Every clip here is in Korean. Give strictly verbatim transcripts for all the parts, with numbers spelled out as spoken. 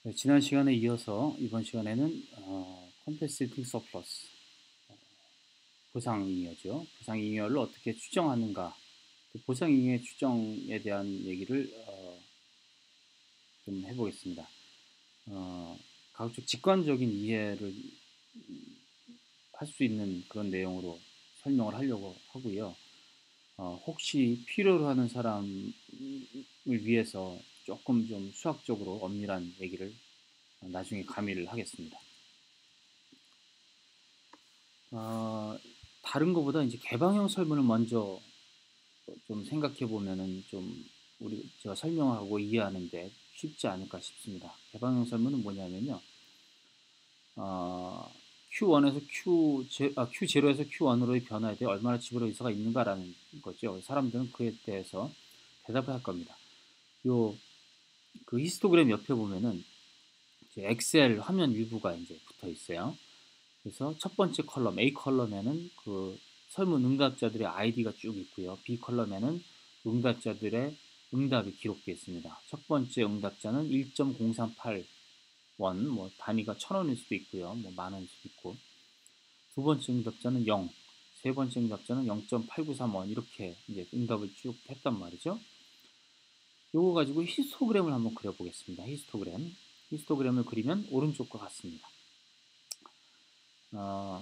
네, 지난 시간에 이어서 이번 시간에는 어, 컴pensating surplus, 보상잉여죠. 보상잉여를 어떻게 추정하는가, 그 보상잉여 추정에 대한 얘기를 어, 좀 해보겠습니다. 어, 가급적 직관적인 이해를 할 수 있는 그런 내용으로 설명을 하려고 하고요. 어, 혹시 필요로 하는 사람을 위해서 조금 좀 수학적으로 엄밀한 얘기를 나중에 가미를 하겠습니다. 어, 다른 것보다 이제 개방형 설문을 먼저 좀 생각해 보면은 좀 우리 제가 설명하고 이해하는데 쉽지 않을까 싶습니다. 개방형 설문은 뭐냐면요. 어, 큐원에서 Q, 아, 큐제로에서 큐원으로의 변화에 대해 얼마나 지불할 의사가 있는가라는 거죠. 사람들은 그에 대해서 대답을 할 겁니다. 요, 그 히스토그램 옆에 보면은 이제 엑셀 화면 일부가 이제 붙어 있어요. 그래서 첫 번째 컬럼 A 컬럼에는 그 설문 응답자들의 아이디가 쭉 있고요. B 컬럼에는 응답자들의 응답이 기록되어 있습니다. 첫 번째 응답자는 일 점 공삼팔 원, 뭐 단위가 천 원일 수도 있고요. 뭐 만 원일 수도 있고. 두 번째 응답자는 영, 세 번째 응답자는 영 점 팔구삼 원 이렇게 이제 응답을 쭉 했단 말이죠. 요거 가지고 히스토그램을 한번 그려보겠습니다. 히스토그램. 히스토그램을 그리면 오른쪽과 같습니다. 어,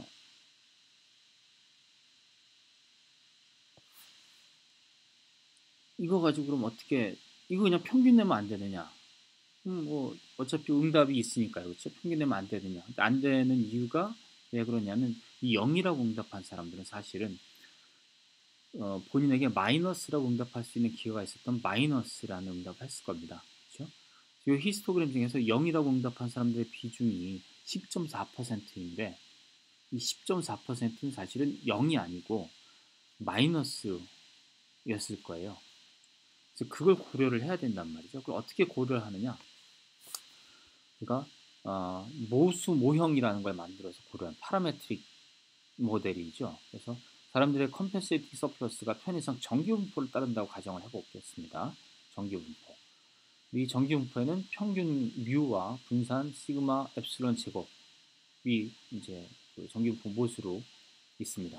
이거 가지고 그럼 어떻게 이거 그냥 평균 내면 안 되느냐? 음, 뭐 어차피 응답이 있으니까요, 그렇죠? 평균 내면 안 되느냐? 안 되는 이유가 왜 그러냐면 이 영이라고 응답한 사람들은 사실은 어, 본인에게 마이너스라고 응답할 수 있는 기회가 있었던 마이너스라는 응답을 했을 겁니다, 그렇죠? 이 히스토그램 중에서 영이라고 응답한 사람들의 비중이 십 점 사 퍼센트인데 이 십 점 사 퍼센트는 사실은 영이 아니고 마이너스였을 거예요. 그래서 그걸 고려를 해야 된단 말이죠. 그걸 어떻게 고려를 하느냐? 그러니까 어, 모수 모형이라는 걸 만들어서 고려한 파라메트릭 모델이죠. 그래서 사람들의 컴펜세이팅 서플러스가 편의상 정기분포를 따른다고 가정을 해보겠습니다. 정기분포. 이 정기분포에는 평균 뮤와 분산 시그마 엡실론 제곱이 이제 그 정기분포 모수로 있습니다.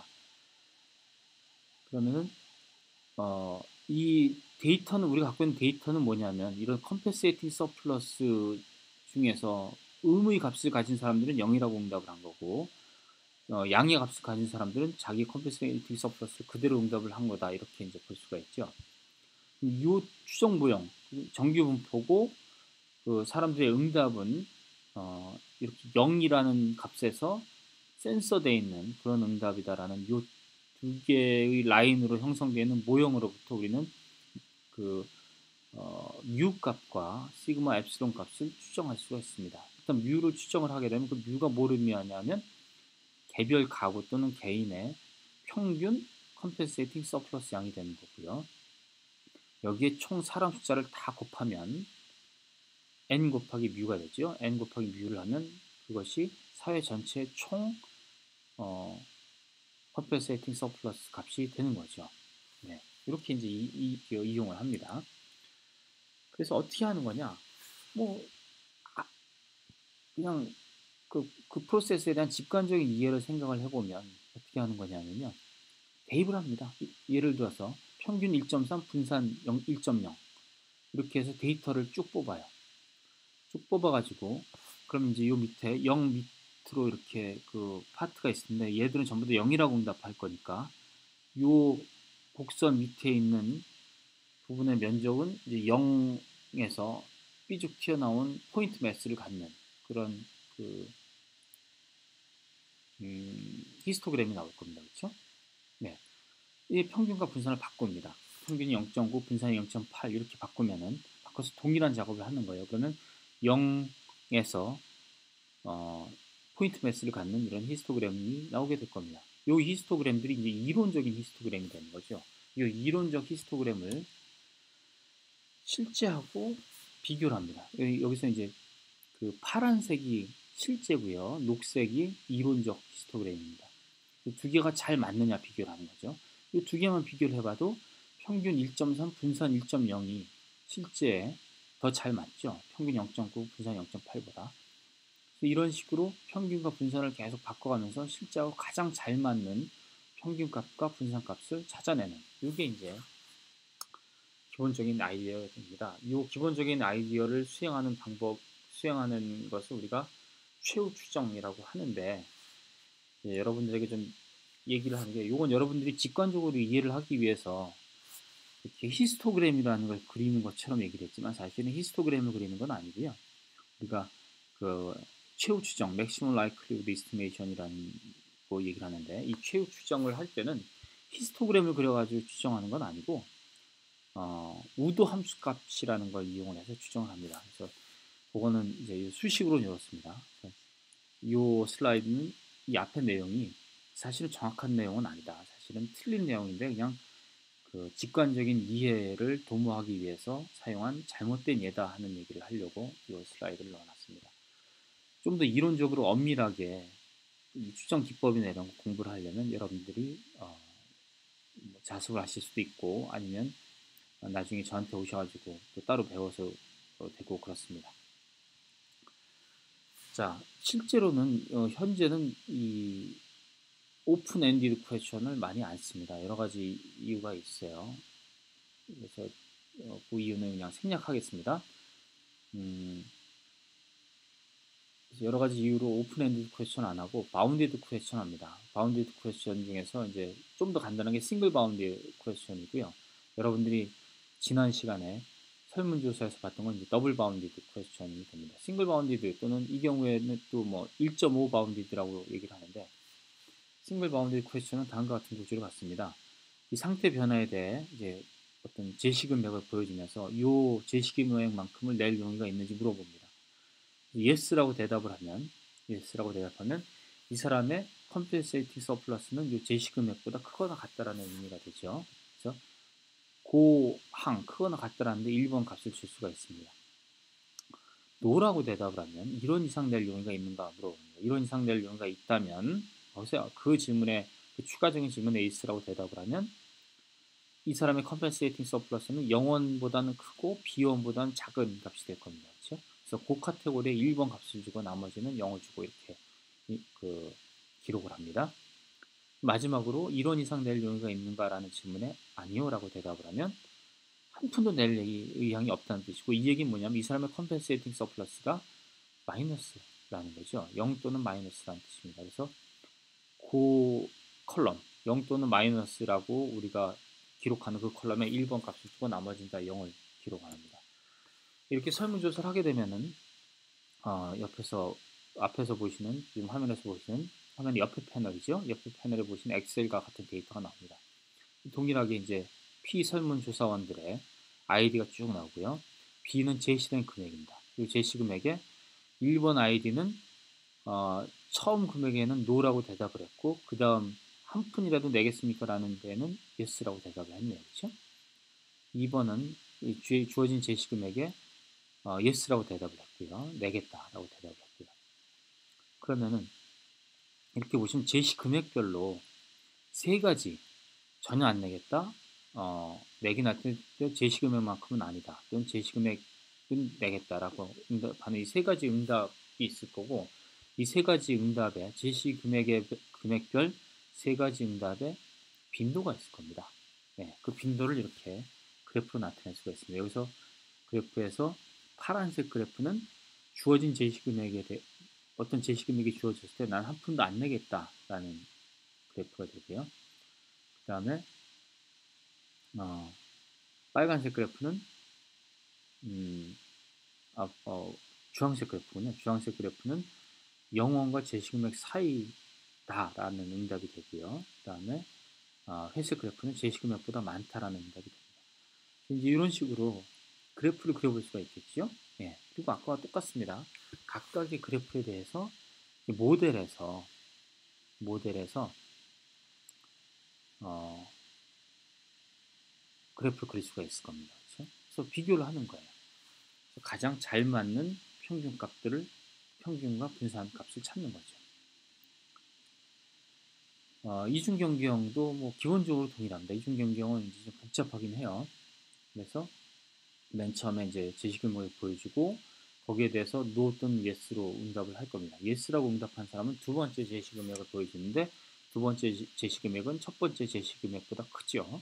그러면은 어, 이 데이터는 우리가 갖고 있는 데이터는 뭐냐면 이런 컴pensating surplus 중에서 의무의 값을 가진 사람들은 영이라고 응답을 한 거고 어, 양의 값을 가진 사람들은 자기 컴pensating surplus를 그대로 응답을 한 거다 이렇게 이제 볼 수가 있죠. 이 추정 모형 정규 분포고 그 사람들의 응답은 어, 이렇게 영이라는 값에서 센서되어 있는 그런 응답이다라는 요 두 개의 라인으로 형성되는 모형으로부터 우리는 그 어, 뮤 값과 시그마 엡실론 값을 추정할 수가 있습니다. 일단 뮤를 추정을 하게 되면 그 뮤가 뭐를 의미하냐면 개별 가구 또는 개인의 평균 컴펜세이팅 서플러스 양이 되는 거고요. 여기에 총 사람 숫자를 다 곱하면 n 곱하기 뮤가 되죠. n 곱하기 뮤를 하면 그것이 사회 전체의 총 어, 컴펜세이팅 서플러스 값이 되는 거죠. 네. 이렇게 이제 이, 이, 이용을 합니다. 그래서 어떻게 하는 거냐? 뭐 아, 그냥 그, 그 프로세스에 대한 직관적인 이해를 생각을 해보면 어떻게 하는 거냐면요. 대입을 합니다. 예를 들어서 평균 일 점 삼, 분산 일 점 영 이렇게 해서 데이터를 쭉 뽑아요. 쭉 뽑아가지고 그럼 이제 요 밑에 영 밑으로 이렇게 그 파트가 있는데 얘들은 전부 다 영이라고 응답할 거니까 요 곡선 밑에 있는 부분의 면적은 이제 영에서 삐죽 튀어나온 포인트 매스를 갖는 그런 그 음, 히스토그램이 나올 겁니다. 그렇죠? 네. 이 평균과 분산을 바꿉니다. 평균이 영 점 구, 분산이 영 점 팔 이렇게 바꾸면은 바꿔서 동일한 작업을 하는 거예요. 그러면 영에서 어, 포인트 매스를 갖는 이런 히스토그램이 나오게 될 겁니다. 이 히스토그램들이 이제 이론적인 히스토그램이 되는 거죠. 이 이론적 히스토그램을 실제하고 비교를 합니다. 여기서 이제 그 파란색이 실제고요. 녹색이 이론적 히스토그램입니다. 두 개가 잘 맞느냐 비교를 하는 거죠. 이 두 개만 비교를 해봐도 평균 일 점 삼, 분산 일 점 영이 실제 더 잘 맞죠. 평균 영 점 구, 분산 영 점 팔보다. 이런 식으로 평균과 분산을 계속 바꿔가면서 실제하고 가장 잘 맞는 평균값과 분산값을 찾아내는 이게 이제 기본적인 아이디어입니다. 이 기본적인 아이디어를 수행하는 방법, 수행하는 것을 우리가 최후 추정이라고 하는데, 예, 여러분들에게 좀 얘기를 하는 게, 이건 여러분들이 직관적으로 이해를 하기 위해서 이렇게 히스토그램이라는 걸 그리는 것처럼 얘기를 했지만 사실은 히스토그램을 그리는 건 아니고요. 우리가 그 최후 추정, maximum likelihood estimation이라는 거 얘기를 하는데, 이 최후 추정을 할 때는 히스토그램을 그려가지고 추정하는 건 아니고 어, 우도 함수 값이라는 걸 이용을 해서 추정을 합니다. 그래서 그거는 이제 수식으로 이렇습니다. 이 슬라이드는 이 앞에 내용이 사실은 정확한 내용은 아니다. 사실은 틀린 내용인데 그냥 그 직관적인 이해를 도모하기 위해서 사용한 잘못된 예다 하는 얘기를 하려고 이 슬라이드를 넣어놨습니다. 좀 더 이론적으로 엄밀하게 이 추정 기법이나 이런 거 공부를 하려면 여러분들이 어, 뭐 자습을 하실 수도 있고 아니면 나중에 저한테 오셔가지고 또 따로 배워서 되고 그렇습니다. 자, 실제로는 어, 현재는 이 오픈 엔디드 퀘스천을 많이 안 씁니다. 여러 가지 이유가 있어요. 그래서 어, 그 이유는 그냥 생략하겠습니다. 음, 여러 가지 이유로 오픈 엔디드 퀘스천 안 하고 바운디드 퀘스천 합니다. 바운디드 퀘스천 중에서 이제 좀 더 간단한 게 싱글 바운디드 퀘스천이고요. 여러분들이 지난 시간에 설문조사에서 봤던 건 이제 더블 바운디드 퀘스천이 됩니다. 싱글 바운디드 또는 이 경우에는 또 뭐 일 점 오 바운디드라고 얘기를 하는데, 싱글 바운디드 퀘스천은 다음과 같은 구조를 갖습니다. 이 상태 변화에 대해 이제 어떤 제시금액을 보여주면서 이 제시금액만큼을 낼 용의가 있는지 물어봅니다. yes라고 대답을 하면 yes라고 대답하면 이 사람의 compensating surplus는 이 제시금액보다 크거나 같다라는 의미가 되죠. 그래서 고항 크거나 같다라는데 일 번 값을 줄 수가 있습니다. no라고 대답을 하면 이런 이상 낼 용의가 있는가 물어봅니다. 이런 이상 낼 용의가 있다면 보세요. 그 질문에 그 추가적인 질문에 yes라고 대답을 하면 이 사람의 compensating surplus는 영원보다는 크고 비원보다는 작은 값이 될 겁니다. 그렇죠? 그래서 그 카테고리에 일 번 값을 주고 나머지는 영을 주고 이렇게 그 기록을 합니다. 마지막으로 일 원 이상 낼 용의가 있는가라는 질문에 아니요 라고 대답을 하면 한 푼도 낼 의향이 없다는 뜻이고, 이 얘기는 뭐냐면 이 사람의 compensating surplus가 마이너스라는 거죠. 영 또는 마이너스라는 뜻입니다. 그래서 그 컬럼 영 또는 마이너스라고 우리가 기록하는 그 컬럼에 일 번 값을 주고 나머지는 다 영을 기록합니다. 이렇게 설문조사를 하게 되면은 어, 옆에서 앞에서 보시는 지금 화면에서 보시는 화면 옆에 패널이죠. 옆에 패널에 보시는 엑셀과 같은 데이터가 나옵니다. 동일하게 이제 P 설문조사원들의 아이디가 쭉 나오고요. B는 제시된 금액입니다. 이 제시 금액에 일 번 아이디는 어, 처음 금액에는 no라고 대답을 했고 그 다음 한 푼이라도 내겠습니까? 라는 데는 yes라고 대답을 했네요. 그렇죠? 이 번은 주어진 제시 금액에 어, yes라고 대답을 했고요. 내겠다라고 대답을 했고요. 그러면은 이렇게 보시면 제시 금액별로 세 가지 전혀 안 내겠다, 어, 내긴 할 때 제시 금액만큼은 아니다, 또는 제시 금액은 내겠다라고 응답하는 이 세 가지 응답이 있을 거고, 이 세 가지 응답에 제시 금액의 금액별 세 가지 응답에 빈도가 있을 겁니다. 네, 그 빈도를 이렇게 그래프로 나타낼 수가 있습니다. 여기서 그래프에서 파란색 그래프는 주어진 제시 금액에 대해 어떤 제시 금액이 주어졌을 때 난 한 푼도 안 내겠다라는 그래프가 되고요. 그 다음에 어, 빨간색 그래프는 음, 아, 어, 주황색 그래프군요. 주황색 그래프는 영원과 제시금액 사이다라는 응답이 되고요. 그 다음에 어, 회색 그래프는 제시금액보다 많다라는 응답이 됩니다. 이제 이런 식으로 그래프를 그려볼 수가 있겠죠. 예, 그리고 아까와 똑같습니다. 각각의 그래프에 대해서 모델에서 모델에서 어, 그래프를 그릴 수가 있을 겁니다. 그렇죠? 그래서 비교를 하는 거예요. 가장 잘 맞는 평균값들을 평균과 분산 값을 찾는 거죠. 어, 이중경경도 뭐 기본적으로 동일합니다. 이중경경은 이제 좀 복잡하긴 해요. 그래서 맨 처음에 이제 제시금액을 보여주고 거기에 대해서 no 또는 yes로 응답을 할 겁니다. yes라고 응답한 사람은 두 번째 제시금액을 보여주는데 두 번째 제시금액은 첫 번째 제시금액보다 크죠.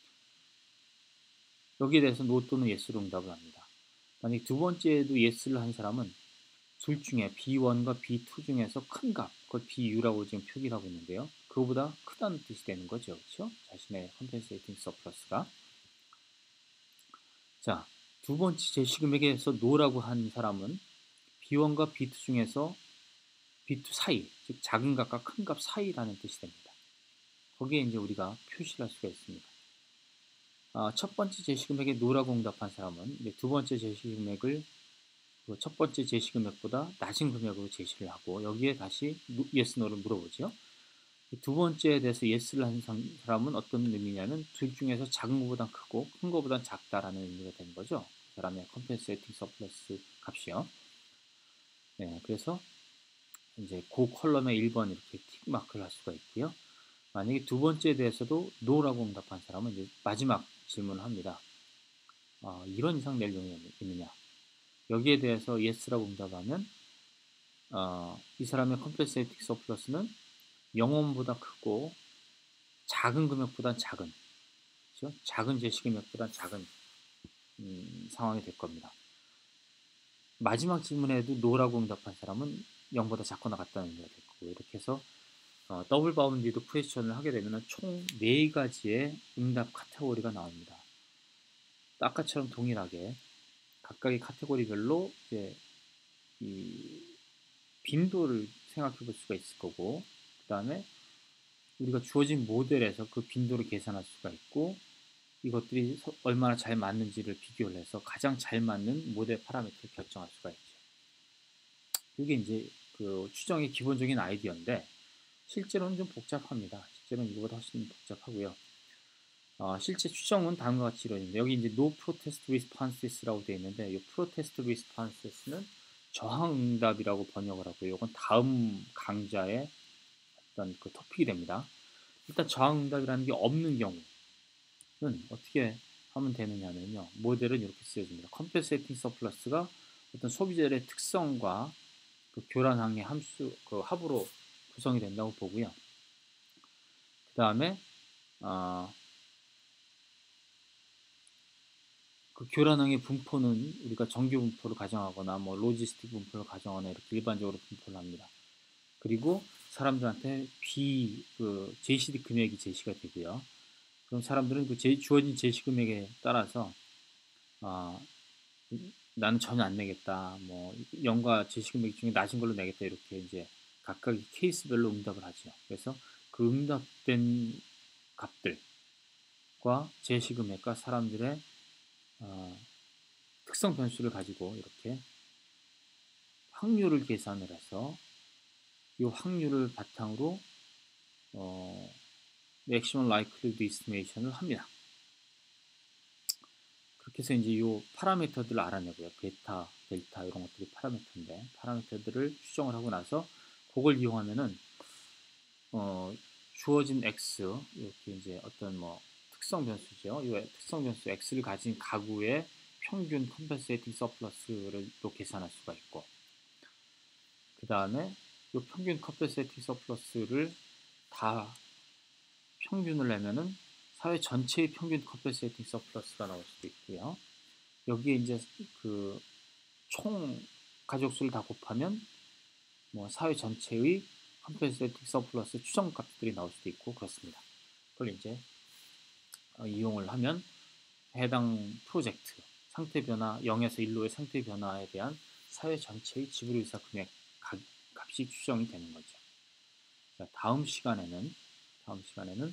여기에 대해서 no 또는 yes로 응답을 합니다. 만약 두 번째에도 yes를 한 사람은 둘 중에 비 원과 비 투 중에서 큰 값, 그걸 비유라고 지금 표기를 하고 있는데요. 그거보다 크다는 뜻이 되는 거죠. 그렇죠? 자신의 compensating surplus가. 자, 두 번째 제시금액에서 no라고 한 사람은 비 원과 비 투 중에서 비 투 사이, 즉 작은 값과 큰 값 사이라는 뜻이 됩니다. 거기에 이제 우리가 표시를 할 수가 있습니다. 아, 첫 번째 제시금액에 no라고 응답한 사람은 이제 두 번째 제시금액을 첫 번째 제시금액보다 낮은 금액으로 제시를 하고 여기에 다시 yes, no를 물어보죠. 두 번째에 대해서 yes를 한 사람은 어떤 의미냐면 둘 중에서 작은 것보다 크고 큰 것보다 작다라는 의미가 되는 거죠. 그 사람의 compensating surplus 값이요. 네, 그래서 이제 그 컬럼에 일 번 이렇게 틱 마크를 할 수가 있고요. 만약에 두 번째에 대해서도 no라고 응답한 사람은 이제 마지막 질문을 합니다. 어, 이런 이상 내용이 있느냐? 여기에 대해서 yes라고 응답하면 어, 이 사람의 compensating surplus는 영원보다 크고 작은 금액보다 작은, 그렇죠? 작은 제시금액보다 작은 음, 상황이 될 겁니다. 마지막 질문에도 no라고 응답한 사람은 영보다 작거나 같다는 의미가 될 거고 이렇게 해서 어, 더블 바운디드 퀘스천을 하게 되면 총 네 가지의 응답 카테고리가 나옵니다. 아까처럼 동일하게 각각의 카테고리별로 이제 이 빈도를 생각해 볼 수가 있을 거고 그 다음에 우리가 주어진 모델에서 그 빈도를 계산할 수가 있고 이것들이 얼마나 잘 맞는지를 비교를 해서 가장 잘 맞는 모델 파라미터를 결정할 수가 있죠. 이게 이제 그 추정의 기본적인 아이디어인데 실제로는 좀 복잡합니다. 실제로는 이거보다 훨씬 복잡하고요. 어, 실제 추정은 다음과 같이 이루어집니다. 여기 이제 no protest responses라고 되어 있는데 이 protest responses는 저항응답이라고 번역을 하고요. 이건 다음 강좌의 어떤 그 토픽이 됩니다. 일단 저항응답이라는 게 없는 경우는 어떻게 하면 되느냐면요. 모델은 이렇게 쓰여집니다. compensating surplus가 어떤 소비재의 특성과 그 교란항의 함수, 그 합으로 구성이 된다고 보고요. 그 다음에 어, 그 교란항의 분포는 우리가 정규 분포를 가정하거나 뭐 로지스틱 분포를 가정하거나 이렇게 일반적으로 분포를 합니다. 그리고 사람들한테 비 그 제시드 금액이 제시가 되고요. 그럼 사람들은 그 제, 주어진 제시 금액에 따라서 어, 나는 전혀 안 내겠다. 뭐 영과 제시 금액 중에 낮은 걸로 내겠다. 이렇게 이제 각각의 케이스별로 응답을 하죠. 그래서 그 응답된 값들과 제시 금액과 사람들의 어, 특성 변수를 가지고 이렇게 확률을 계산을 해서 이 확률을 바탕으로 어, maximum likelihood estimation을 합니다. 그렇게 해서 이제 이 파라미터들을 알아내고요. 베타, 델타 이런 것들이 파라미터인데 파라미터들을 추정을 하고 나서 그걸 이용하면은 어, 주어진 x 이렇게 이제 어떤 뭐 특성 변수죠. 이 특성 변수 x를 가진 가구의 평균 컴pensating surplus를 또 계산할 수가 있고 그 다음에 이 평균 컴pensating surplus를 다 평균을 내면은 사회 전체의 평균 컴pensating surplus가 나올 수도 있고요. 여기에 이제 그 총 가족수를 다 곱하면 뭐 사회 전체의 컴pensating surplus 추정값들이 나올 수도 있고 그렇습니다. 그걸 이제 어, 이용을 하면 해당 프로젝트 상태 변화 영에서 일로의 상태 변화에 대한 사회 전체의 지불 의사 금액 값이 추정이 되는 거죠. 자, 다음 시간에는 다음 시간에는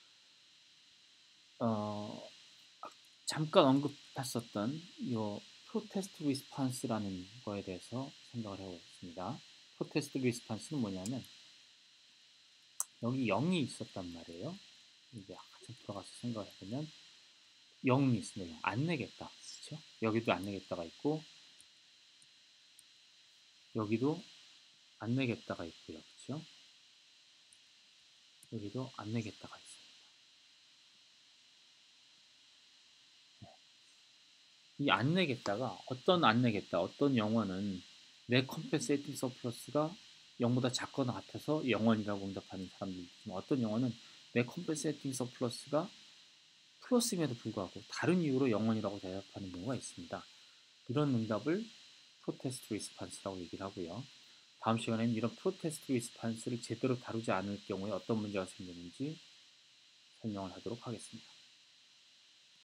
어, 잠깐 언급했었던 이 프로테스트 리스판스라는 거에 대해서 생각을 해보겠습니다. 프로테스트 리스판스는 뭐냐면 여기 영이 있었단 말이에요. 이제 한참 들어가서 생각을 해보면 영이 있습니다. 안 내겠다. 그렇죠? 여기도 안 내겠다가 있고 여기도 안 내겠다가 있고요. 그렇죠? 여기도 안 내겠다가 있습니다. 네. 이 안 내겠다가 어떤 안 내겠다, 어떤 영어는 내 컴pensating surplus가 영보다 작거나 같아서 영원이라고 응답하는 사람들이 있지만 어떤 영어는 내 컴pensating surplus가 플러스임에도 불구하고 다른 이유로 영원이라고 대답하는 경우가 있습니다. 이런 응답을 프로테스트 리스판스라고 얘기를 하고요. 다음 시간에는 이런 프로테스트 리스판스를 제대로 다루지 않을 경우에 어떤 문제가 생기는지 설명을 하도록 하겠습니다.